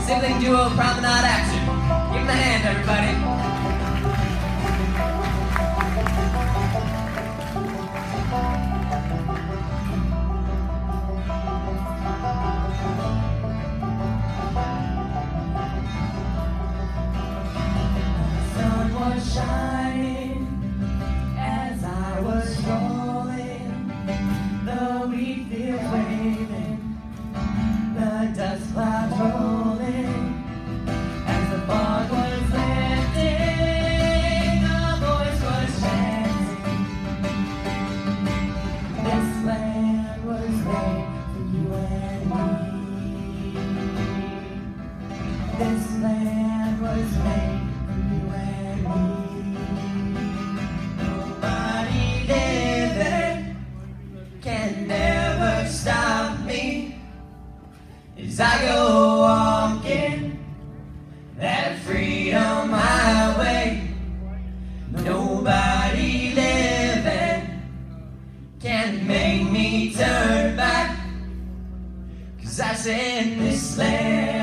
sibling duo promenade action. Give them a hand, everybody. Shining as I was rolling, the wheat fields waving, the dust clouds rolling. As the fog was lifting, a voice was chanting, this land was made for you and me. This land was made for you and me. Can never stop me as I go walking that freedom highway. Nobody living can make me turn back, 'cause I said this land